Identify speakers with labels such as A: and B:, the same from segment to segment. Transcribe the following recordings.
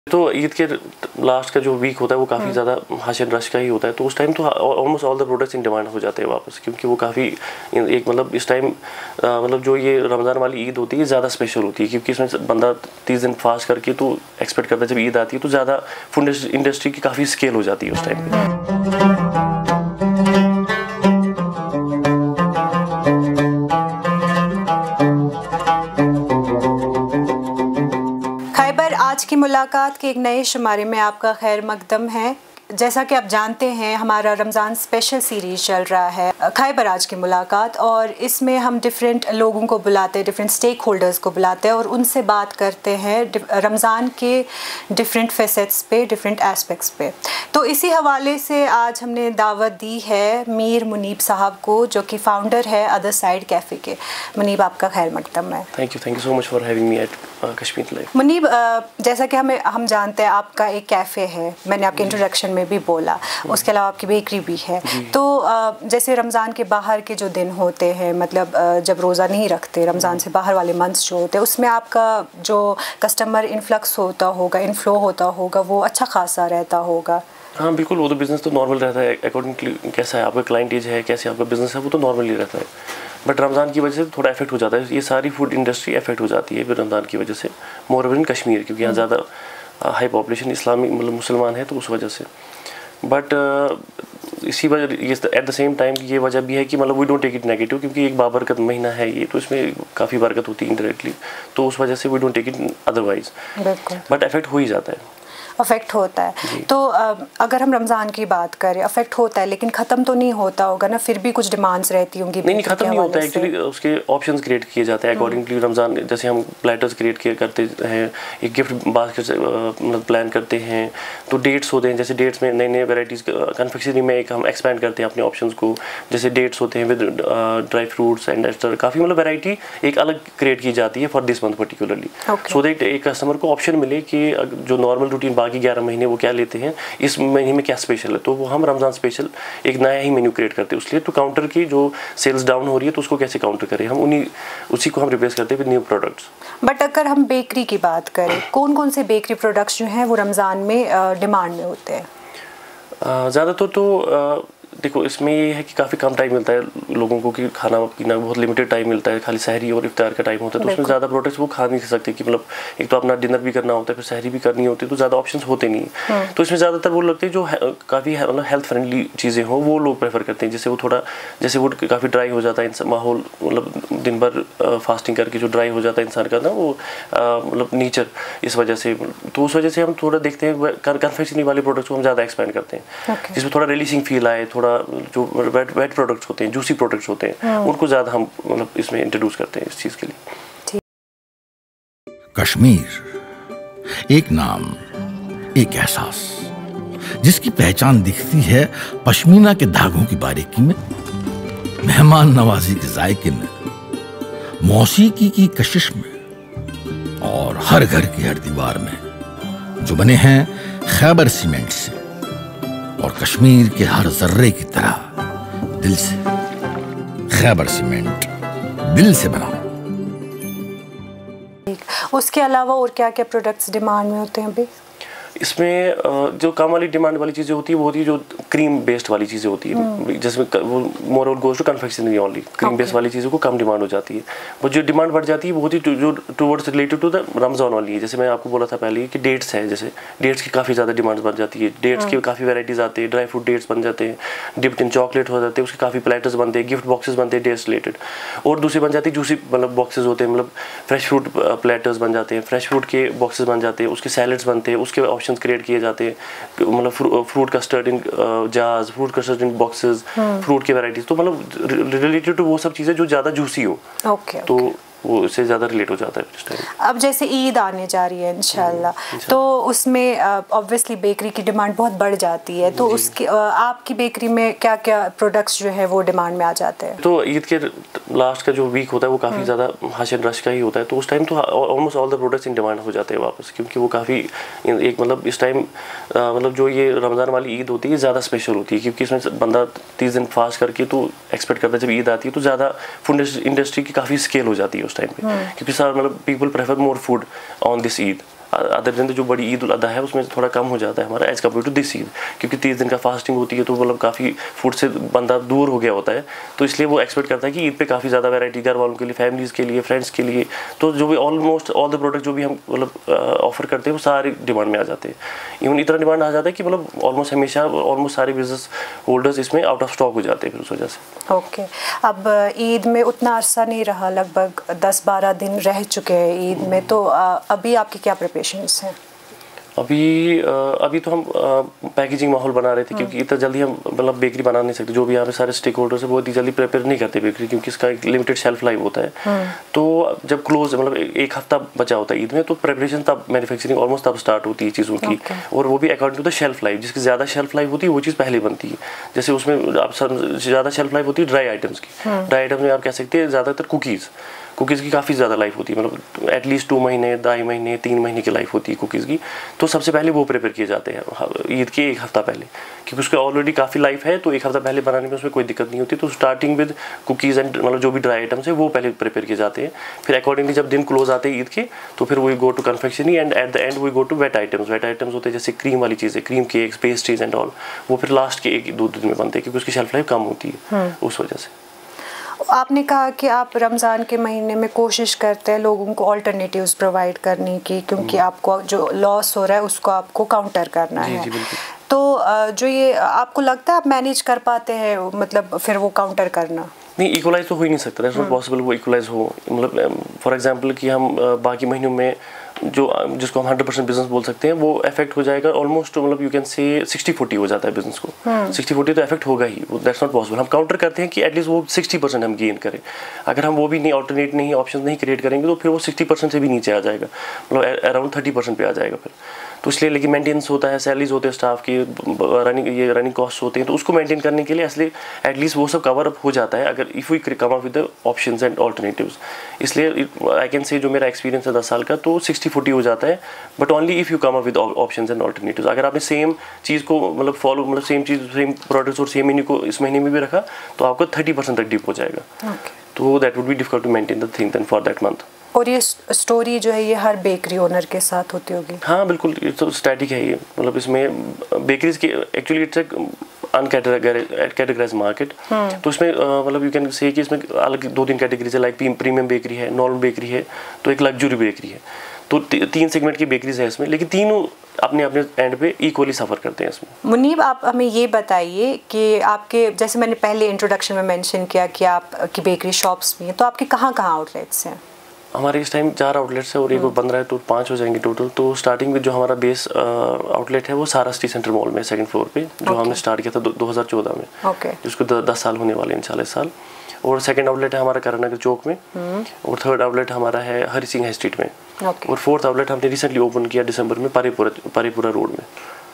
A: तो ईद के लास्ट का जो वीक होता है वो काफ़ी ज़्यादा हाशिर रश का ही होता है, तो उस टाइम तो almost all the products in demand हो जाते हैं वापस, क्योंकि वो काफ़ी एक मतलब इस टाइम मतलब जो ये रमज़ान वाली ईद होती है ज़्यादा स्पेशल होती है, क्योंकि इसमें बंदा 30 दिन फास्ट करके तो एक्सपेक्ट करता है जब ईद आती है तो ज़्यादा फूड इंडस्ट्री की काफ़ी स्केल हो जाती है उस टाइम पर।
B: आज की मुलाकात के एक नए शुमारे में आपका खैर मकदम है। जैसा कि आप जानते हैं हमारा रमज़ान स्पेशल सीरीज़ चल रहा है खैबर आज की मुलाकात, और इसमें हम डिफरेंट लोगों को बुलाते हैं, डिफरेंट स्टेक होल्डर्स को बुलाते हैं और उनसे बात करते हैं रमज़ान के डिफरेंट फेसेट्स पे, डिफरेंट एस्पेक्ट्स पे। तो इसी हवाले से आज हमने दावत दी है मीर मुनीब साहब को, जो कि फाउंडर है अदर साइड कैफ़े के। मुनीब आपका खैर मकदम है।
A: Thank you so much for having me at Kashmir live.
B: Munib, जैसा कि हम जानते हैं आपका एक कैफ़े है, मैंने आपके इंट्रोडक्शन में भी बोला, उसके अलावा आपकी बेकरी भी है। तो जैसे रमज़ान के बाहर के जो दिन होते हैं, मतलब जब रोज़ा नहीं रखते, रमज़ान से बाहर वाले मंथ्स जो होते हैं, उसमें आपका जो कस्टमर इन्फ्लक्स होता होगा, इनफ्लो होता होगा, वो अच्छा खासा रहता होगा।
A: हाँ बिल्कुल, वो तो बिज़नेस तो नॉर्मल रहता है अकॉर्डिंगली कैसा है आपका क्लाइंटेज है, कैसे आपका बिज़नेस है, वो तो नॉर्मली रहता है। बट रमज़ान की वजह से थोड़ा इफेक्ट हो जाता है, ये सारी फूड इंडस्ट्री इफेक्ट हो जाती है फिर रमज़ान की वजह से, मोर ओवर इन कश्मीर, क्योंकि यहाँ ज़्यादा हाई पॉपुलेशन इस्लामी मतलब मुसलमान है, तो उस वजह से। बट इसी वजह ये एट द सेम टाइम ये वजह भी है कि मतलब we don't take it negative, क्योंकि एक बाबरकत महीना है ये, तो इसमें काफ़ी बरकत होती है इंडायरेक्टली, तो उस वजह से we don't take it otherwise, but effect हो ही जाता है,
B: अफेक्ट होता है। तो अगर हम रमज़ान की बात करें, अफेक्ट होता है लेकिन ख़त्म तो नहीं होता होगा ना, फिर भी कुछ डिमांड्स रहती होंगी?
A: नहीं, ख़त्म नहीं होता है एक्चुअली, उसके ऑप्शंस क्रिएट किए जाते हैं अकॉर्डिंगली रमज़ान। जैसे हम प्लेटर्स क्रिएट करते हैं, एक गिफ्ट बास्केट मतलब प्लान करते हैं, तो डेट्स होते हैं, जैसे डेट्स में नई नई वेराइटीज़, कन्फेक्शनरी में एक हम एक्सपैंड करते हैं अपने ऑप्शंस को, जैसे डेट्स होते हैं with dry fruits and extra, काफ़ी मतलब वेराइटी एक अलग क्रिएट की जाती है for this month particularly, so that एक कस्टमर को ऑप्शन मिले कि जो नॉर्मल रूटीन बाकी 11 महीने वो क्या लेते हैं, इस महीने में क्या स्पेशल है, तो वो हम रमज़ान स्पेशल एक नया ही मेन्यू क्रिएट करते हैं उसलिए। तो काउंटर की जो सेल्स डाउन हो रही है तो उसको कैसे काउंटर करें, हम उसी को हम रिप्लेस करते हैं विद न्यू प्रोडक्ट्स। बट
B: अगर हम बेकरी की बात करें, कौन कौन से बेकरी प्रोडक्ट्स जो हैं वो रमज़ान में डिमांड में होते हैं?
A: ज़्यादातर तो देखो इसमें ये है कि काफ़ी कम टाइम मिलता है लोगों को, कि खाना पीना बहुत लिमिटेड टाइम मिलता है, खाली सहरी और इफ्तार का टाइम होता है, तो उसमें ज़्यादा प्रोडक्ट्स वो खा नहीं सकते, कि मतलब एक तो अपना डिनर भी करना होता है, फिर सहरी भी करनी होती है, तो ज़्यादा ऑप्शंस होते नहीं। तो इसमें ज़्यादातर वो लगते हैं जो काफ़ी मतलब हेल्थ फ्रेंडली चीज़ें हों, वो लोग प्रेफर करते हैं, जिससे वो थोड़ा, जैसे वो काफ़ी ड्राई हो जाता है माहौल, मतलब दिन भर फास्टिंग करके जो ड्राई हो जाता है इंसान का ना, वो मतलब नेचर, इस वजह से, तो उस वजह से हम थोड़ा देखते हैं कन्फेक्शनरी वाले प्रोडक्ट्स को हम ज़्यादा एक्सपेंड करते हैं, जिसमें थोड़ा रिलीजिंग फील आए, थोड़ा जो वेट प्रोडक्ट्स होते हैं, जूसी प्रोडक्ट्स होते हैं, उनको ज़्यादा हम मतलब इसमें इंट्रोड्यूस करते हैं इस चीज़ के लिए।
C: कश्मीर एक नाम, एक एहसास, जिसकी पहचान दिखती है पश्मीना के धागों की बारीकी में, मेहमान नवाजी के जायके में, मौसीकी की कशिश में, और हर घर की हर दीवार में, जो बने हैं खैबर सीमेंट से और कश्मीर के हर जर्रे की तरह दिल से। खैबर सीमेंट, दिल से बना।
B: उसके अलावा और क्या क्या प्रोडक्ट्स डिमांड में होते हैं अभी?
A: इसमें जो कम वाली डिमांड वाली चीज़ें होती है वो होती है जो क्रीम बेस्ड वाली चीज़ें होती है, जिसमें वो मोर और goes to confectionery only, cream based वाली चीज़ों को कम डिमांड हो जाती है। वो जो डिमांड बढ़ जाती है वो होती है जो towards related to the Ramzan only है। जैसे मैं आपको बोला था पहले कि डेट्स है, जैसे डेट्स की काफ़ी ज़्यादा डिमांड बढ़ जाती है, डेट्स की काफ़ी वेराइटीज़ आती है, ड्राई फ्रूट डेट्स बन जाते हैं, डिप्ड इन चॉकलेट हो जाते हैं, उसके काफ़ी प्लेटर्स बनते हैं, गिफ्ट बॉक्सेस बनते हैं डेट्स रिलेटेड, और दूसरी बन जाती है जूसी मतलब बॉक्सेस होते हैं, मतलब फ्रेश फ्रूट प्लेटर्स बन जाते हैं, फ्रेश फ्रूट के बॉक्सेस बन जाते हैं, उसके सैलड्स बनते हैं, उसके ऑप्शन क्रिएट किए जाते हैं, मतलब fruit custard in jars, fruit custard in boxes, fruit की वैरायटीज, तो मतलब रिलेटेड टू वो सब चीज़ें जो ज़्यादा जूसी हो, तो वो उससे ज़्यादा रिलेट हो जाता है इस टाइम।
B: अब जैसे ईद आने जा रही है इंशाल्लाह, तो उसमें ऑब्वियसली बेकरी की डिमांड बहुत बढ़ जाती है, तो उसकी आपकी बेकरी में क्या क्या प्रोडक्ट्स जो है वो डिमांड में आ जाते हैं?
A: तो ईद के लास्ट का जो वीक होता है वो काफ़ी ज़्यादा हाशिर रश का ही होता है, तो उस टाइम तो almost all the products in demand हो जाते हैं वापस, क्योंकि वो काफ़ी एक मतलब इस टाइम मतलब जो ये रमज़ान वाली ईद होती है ज़्यादा स्पेशल होती है, क्योंकि इसमें बंदा 30 दिन फास्ट करके तो एक्सपेक्ट करता है जब ईद आती है तो ज़्यादा फूड इंडस्ट्री की काफ़ी स्केल हो जाती है उस टाइम पे, क्योंकि सारा मतलब people prefer more food on this Eid other दिन जो बड़ी ईद उल अदा है उसमें थोड़ा कम हो जाता है हमारा as compare to this Eid, क्योंकि 30 दिन का फास्टिंग होती है तो मतलब काफ़ी फूड से बंदा दूर हो गया होता है, तो इसलिए वो एक्सपेक्ट करता है कि ईद पे काफ़ी ज़्यादा वैरायटी घर वालों के लिए, फैमिलीज़ के लिए, फ्रेंड्स के लिए, तो जो भी ऑलमोस्ट ऑल द प्रोडक्ट जो भी हम मतलब ऑफर करते हैं वो सारे डिमांड में आ जाते हैं। इवन इतना डिमांड आ जाता है कि मतलब ऑलमोस्ट हमेशा ऑलमोस्ट सारे बिजनेस होल्डर्स इसमें आउट ऑफ स्टॉक हो जाते हैं फिर उस वजह से।
B: ओके, अब ईद में उतना अरसा नहीं रहा, लगभग 10-12 दिन रह चुके हैं ईद में, तो अभी आपकी क्या प्रिपरेशंस हैं?
A: अभी तो हम पैकेजिंग माहौल बना रहे थे, क्योंकि इतना जल्दी हम मतलब बेकरी बना नहीं सकते। जो भी यहाँ पे सारे स्टेक होल्डर्स है वो इतनी जल्दी प्रिपेयर नहीं करते बेकरी, क्योंकि इसका एक लिमिटेड शेल्फ लाइफ होता है। तो जब क्लोज मतलब एक हफ्ता बचा होता है ईद में, तो प्रिपरेशन तब मैन्युफैक्चरिंग ऑलमोस्ट तब स्टार्ट होती है चीज़ों की, और वो भी according to the shelf life. जिसकी ज़्यादा शेल्फ लाइफ होती है वो चीज़ पहले बनती है। जैसे उसमें आप ज़्यादा शेल्फ लाइफ होती है ड्राई आइटम्स की। ड्राई आइटम्स में आप कह सकते हैं ज़्यादातर कुकीज़ की काफ़ी ज़्यादा लाइफ होती है, मतलब एटलीस्ट 2 महीने, 2.5 महीने, 3 महीने की लाइफ होती है कुकीज़ की। तो सबसे पहले वो प्रिपेयर किए जाते हैं ईद के एक हफ़्ता पहले, क्योंकि उसका ऑलरेडी काफ़ी लाइफ है, तो एक हफ़्ता पहले बनाने में उसमें कोई दिक्कत नहीं होती। तो स्टार्टिंग विद कुकीज़ एंड मतलब जो भी ड्राई आइटम्स है वो पहले प्रिपेयर किए जाते हैं। फिर अकॉर्डिंगली जब दिन क्लोज आते हैं ईद के, तो फिर we go to confectionery and at the end we go to wet items. Wet items होते हैं जैसे क्रीम वाली चीज़ें, cream cakes, pastries and all, वो फिर लास्ट के 1-2 दिन में बनते हैं, क्योंकि उसकी शेल्फ लाइफ कम होती है उस वजह से।
B: आपने कहा कि आप रमज़ान के महीने में कोशिश करते हैं लोगों को अल्टरनेटिव्स प्रोवाइड करने की, क्योंकि आपको जो लॉस हो रहा है उसको आपको काउंटर करना है। तो जो ये आपको लगता है आप मैनेज कर पाते हैं, मतलब फिर वो काउंटर करना?
A: नहीं, इक्वलाइज तो हो ही नहीं सकता, दैट्स नॉट पॉसिबल वो इक्वलाइज हो। मतलब फॉर एग्जांपल कि हम बाकी महीनों में जिसको हम 100% बिजनेस बोल सकते हैं वो इफेक्ट हो जाएगा ऑलमोस्ट, मतलब यू कैन से 60-40 हो जाता है बिजनेस को। 60-40 तो इफेक्ट होगा ही, दैट्स नॉट पॉसिबल। हम काउंटर करते हैं कि एटलीस्ट वो 60% हम गेन करें। अगर हम वो भी नहीं, ऑल्टरनेट नहीं, ऑप्शन नहीं क्रिएट करेंगे, तो फिर वो 60% से भी नीचे आ जाएगा, मतलब अराउंड 30% पे आ जाएगा फिर। तो इसलिए लेकिन मेंटेनेंस होता है, सैलरीज होते हैं स्टाफ की, रनिंग कॉस्ट होते हैं, तो उसको मेंटेन करने के लिए इसलिए एटलीस्ट वो सब कवर अप हो जाता है अगर if we come up with the options and alternatives. इसलिए आई कैन से जो मेरा एक्सपीरियंस है 10 साल का, तो 60-40 हो जाता है, but only if you come up with options and alternatives. अगर आपने सेम चीज़ को मतलब फॉलो, मतलब सेम चीज़, सेम प्रोडक्ट्स और सेम मेन्यू को इस महीने में भी रखा, तो आपको 30% तक डिप हो जाएगा। तो that would be difficult to maintain the thing then for that month.
B: और ये स्टोरी जो है ये हर बेकरी ओनर के साथ होती होगी?
A: हाँ बिल्कुल, ये तो स्टैटिक है ये, मतलब इसमें बेकरीज की एक्चुअली इट्स एक अनकैटेगराइज्ड मार्केट। तो इसमें मतलब यू कैन से कि इसमें अलग 2-3 कैटेगरीज है, लाइक प्रीमियम बेकरी है, नॉर्मल बेकरी है, तो एक लग्जरी बेकरी है। तो 3 सेगमेंट की बेकरीज है इसमें, लेकिन तीनों अपने अपने एंड पे इक्वली सफ़र करते हैं इसमें।
B: मुनीब, आप हमें ये बताइए कि आपके, जैसे मैंने पहले इंट्रोडक्शन में मेंशन किया कि आपकी बेकरी शॉप्स भी हैं, तो आपके कहाँ आउटलेट्स हैं?
A: हमारे इस टाइम 4 आउटलेट्स है और एक बन रहा है, तो 5 हो जाएंगे टोटल। तो स्टार्टिंग में जो हमारा बेस आउटलेट है वो सारा सिटी सेंटर मॉल में 2nd फ्लोर पे, जो हमने स्टार्ट किया था 2014 में, जिसको 10 साल होने वाले इंशाल्लाह इस साल। और सेकंड आउटलेट है हमारा करानगर चौक में, और थर्ड आउटलेट हमारा है हरी सिंह हाई स्ट्रीट में, और फोर्थ आउटलेट हमने रिसेंटली ओपन किया दिसंबर में पारेपुरा रोड में।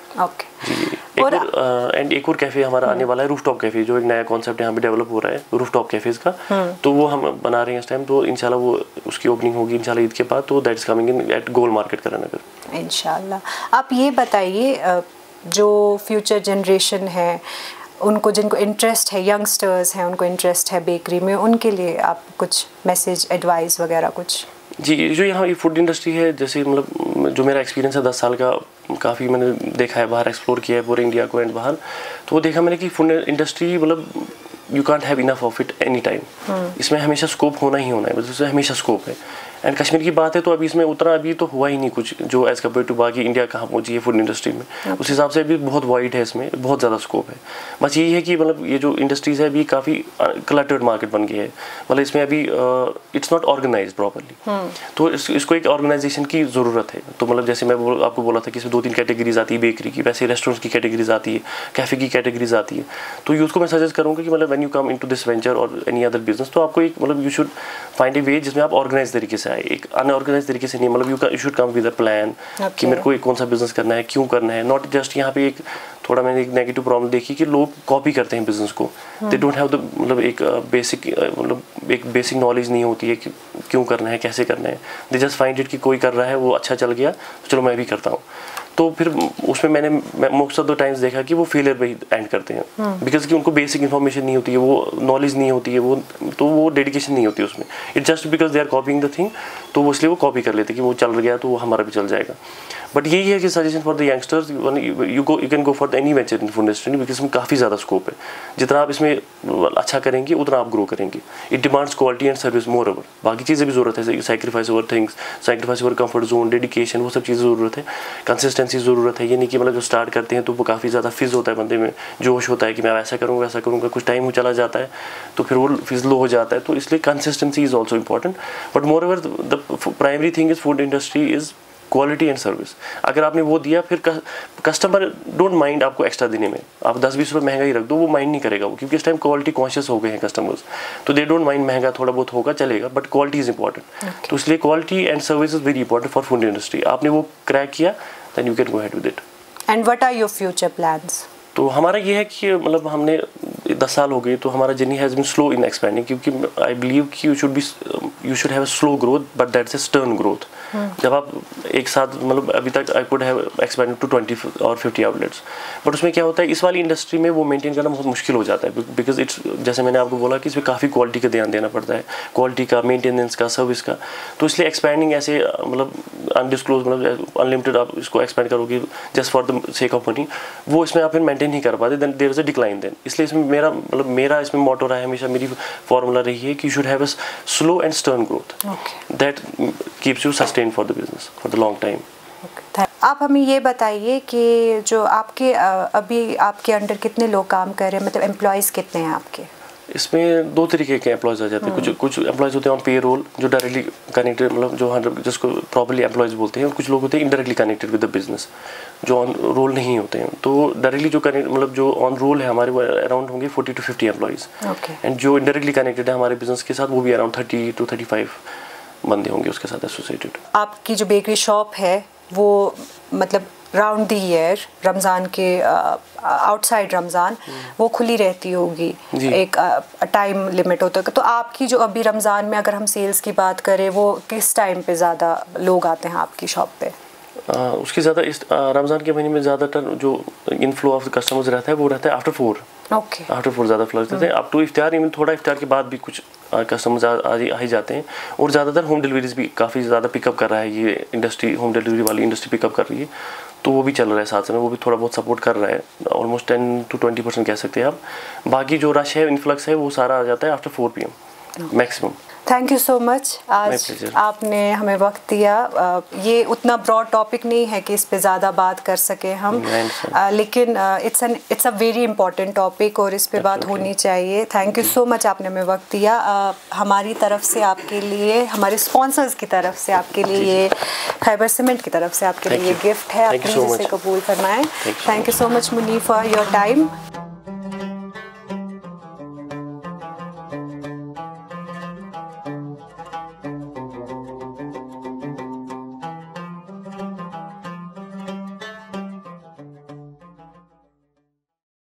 A: एक और कैफे हमारा आने वाला है, रूफटॉप कैफे, जो एक नया कॉन्सेप्ट यहाँ पे डेवलप हो रहा है रूफटॉप कैफेज का, तो वो हम बना रहे हैं इस टाइम। तो इंशाल्लाह वो उसकी ओपनिंग होगी इंशाल्लाह ईद के बाद, तो that is coming in at Gol market Karanagar इंशाल्लाह।
B: आप ये बताइए, जो फ्यूचर जनरेशन है उनको, जिनको इंटरेस्ट है, यंगस्टर्स हैं उनको इंटरेस्ट है बेकरी में, उनके लिए आप कुछ मैसेज, एडवाइस वगैरह कुछ?
A: जी, जो यहाँ ये फूड इंडस्ट्री है, जैसे मतलब जो मेरा एक्सपीरियंस है 10 साल का, काफ़ी मैंने देखा है, बाहर एक्सप्लोर किया है पूरे इंडिया को एंड बाहर, तो वो देखा मैंने कि फूड इंडस्ट्री मतलब you can't have enough of it any time. इसमें हमेशा स्कोप होना ही होना है, मतलब इसमें हमेशा स्कोप है। एंड कश्मीर की बात है तो अभी इसमें उतना अभी तो हुआ ही नहीं कुछ, जो एज़ कम्पेयर टू बाकी इंडिया कहाँ पहुँची है फूड इंडस्ट्री में, उस हिसाब से अभी बहुत वाइड है, इसमें बहुत ज़्यादा स्कोप है। बस यही है कि मतलब ये जो इंडस्ट्रीज़ है अभी काफ़ी क्लटर्ड मार्केट बन गया है, मतलब इसमें अभी इट्स नॉट ऑर्गेनाइज प्रॉपरली, तो इसको एक ऑर्गेनाइजेशन की ज़रूरत है। तो मतलब जैसे मैं आपको बोला था कि इसमें 2-3 कैटेगरीज आती है बेकरी की, वैसे रेस्टोरेंट्स की कैटेगरीज आती है, कैफ़े की कैटेगरीज आती है। तो यूथ को मैं सजेस्ट करूँगा कि मतलब when you come into this venture और एनी अदर बिजनेस, तो आपको एक मतलब you should find a way जिसमें आप ऑर्गेनाइज तरीके से आए, एक अनऑर्गेनाइज तरीके से नहीं, मतलब you should come with a plan कि मेरे को एक कौन सा बिजनेस करना है, क्यों करना है। नॉट जस्ट यहाँ पे एक थोड़ा मैंने एक नेगेटिव प्रॉब्लम देखी कि लोग कॉपी करते हैं बिजनेस को, दे डोंट हैव द मतलब एक बेसिक नॉलेज नहीं होती है कि क्यों करना है, कैसे करना है। दे जस्ट फाइंड इट कि कोई कर रहा है, वो अच्छा चल गया तो चलो मैं भी करता हूँ। तो फिर उसमें मैंने मोस्ट ऑफ द टाइम्स देखा कि वो फेलियर पे ही एंड करते हैं, बिकॉज कि उनको बेसिक इन्फॉर्मेशन नहीं होती है, वो नॉलेज नहीं होती है, वो डेडिकेशन नहीं होती है उसमें। It just because they are copying the thing, तो वो इसलिए वो कॉपी कर लेते कि वो चल गया तो वो हमारा भी चल जाएगा। बट यही है कि suggestion for the youngsters, you can go for any venture in food industry, because इसमें काफ़ी ज़्यादा स्कोप है। जितना आप इसमें अच्छा करेंगे उतना आप ग्रो करेंगे। It demands quality and service moreover. बाकी चीज़ें भी ज़रूरत है, sacrifice over things, sacrifice over comfort zone, dedication, वो सब चीज़ें ज़रूरत है। कंसिस्टेंसी ज़रूरत है। ये नहीं कि मतलब जो स्टार्ट करते हैं तो वो काफ़ी ज़्यादा फिज होता है बंदे में, जोश होता है कि मैं ऐसा करूँगा वैसा करूँगा, कुछ टाइम हो चला जाता है तो फिर वो फिज लो हो जाता है। तो इसलिए consistency is also important. But moreover the primary thing is food industry is quality and service. अगर आपने वो दिया, फिर कस्टमर डोंट माइंड आपको एक्स्ट्रा देने में। आप 10-20 रुपये महंगा ही रख दो, वो माइंड नहीं करेगा वो, क्योंकि इस टाइम क्वालिटी कॉन्शियस हो गए हैं कस्टमर्स, तो दे डोंट माइंड महंगा थोड़ा बहुत होगा चलेगा, बट क्वालिटी इज़ इंपॉर्टेंट। तो इसलिए quality and service is very important for food industry. आपने वो क्रैक किया, then you can go ahead with it.
B: And what are your future plans?
A: तो हमारा ये है कि मतलब हमने 10 साल हो गए, तो हमारा journey has been slow in expanding, क्योंकि आई बिलीव कि you should have a slow growth but that's a stern growth. जब आप एक साथ मतलब अभी तक I could have expanded to 20 और 50 आउटलेट्स, बट उसमें क्या होता है इस वाली इंडस्ट्री में वो मेंटेन करना बहुत मुश्किल हो जाता है, बिकॉज इट्स जैसे मैंने आपको बोला कि इसमें काफ़ी क्वालिटी का ध्यान देना पड़ता है, क्वालिटी का, मेंटेनेंस का, सर्विस का। तो इसलिए एक्सपेंडिंग ऐसे मतलब अनडिस्क्लोज मतलब अनलिमिटेड आप इसको एक्सपेंड करोगे just for the sake of money, वो इसमें आप फिर मेंटेन नहीं कर पाते, then there is a decline then. इसलिए इसमें मेरा इसमें मोटो रहा है हमेशा, मेरी फॉर्मूला रही है कि you should have a slow and stern growth that keeps you sustain for the business for the long time.
B: आप हमें ये बताइए कि जो आपके अभी आपके अंडर कितने लोग काम कर रहे हैं, मतलब एम्प्लॉयज़ कितने हैं आपके?
A: इसमें 2 तरीके के एम्प्लॉयज़ आ जाते हैं। कुछ एम्प्लॉयज़ होते हैं ऑन पे रोल, जो डायरेक्टली कनेक्टेड मतलब जो 100 जिसको प्रॉपर्ली एम्प्लॉयज़ बोलते हैं, और कुछ लोग होते हैं indirectly connected with the business, जो ऑन रोल नहीं होते हैं। तो डायरेक्टली जो मतलब जो ऑन रोल है हमारे, वो अराउंड होंगे 40 to 50 एम्प्लॉयज़, एंड जो इनडायरेक्टली कनेक्टेड है हमारे बिजनेस के साथ, वो भी अराउंड 30 to 35 बंदे होंगे उसके साथ एसोसिएटेड।
B: आपकी जो बेकरी शॉप है वो मतलब राउंड द ईयर, रमज़ान के आउटसाइड रमज़ान वो खुली रहती होगी, एक टाइम लिमिट होता है। तो आपकी जो अभी रमज़ान में अगर हम सेल्स की बात करें, वो किस टाइम पे ज़्यादा लोग आते हैं आपकी शॉप पे?
A: उसकी ज़्यादा इस रमज़ान के महीने में ज़्यादातर जो इनफ्लो ऑफ कस्टमर्स रहता है वो रहता है आफ्टर 4। आफ्टर 4 ज़्यादा फ्लक्स रहते हैं। अप टू इफ्तार, इवन थोड़ा इफ्तार के बाद भी कुछ कस्टमर्स आ ही जाते हैं। और ज़्यादातर होम डिलीवरीज भी काफ़ी ज़्यादा पिकअप कर रहा है ये इंडस्ट्री, होम डिलीवरी वाली इंडस्ट्री पिकअप कर रही है, तो वो भी चल रहा है साथ में, वो भी थोड़ा बहुत सपोर्ट कर रहा है, ऑलमोस्ट 10 to 20% कह सकते हैं आप। बाकी जो रश है, इन्फ्लक्स है, वो सारा आ जाता है after 4 PM maximum.
B: Thank you so much, आज आपने हमें वक्त दिया। ये उतना ब्रॉड टॉपिक नहीं है कि इस पे ज़्यादा बात कर सके हम, लेकिन it's a very important topic और इस पे बात होनी चाहिए। थैंक यू सो मच, आपने हमें वक्त दिया। हमारी तरफ से आपके लिए, हमारे स्पॉन्सर्स की तरफ से आपके लिए ये खैबर सीमेंट की तरफ से आपके लिए ये गिफ्ट है, आप प्लीज़ इसे कबूल फरमाएं। Thank you so much Munif for your time.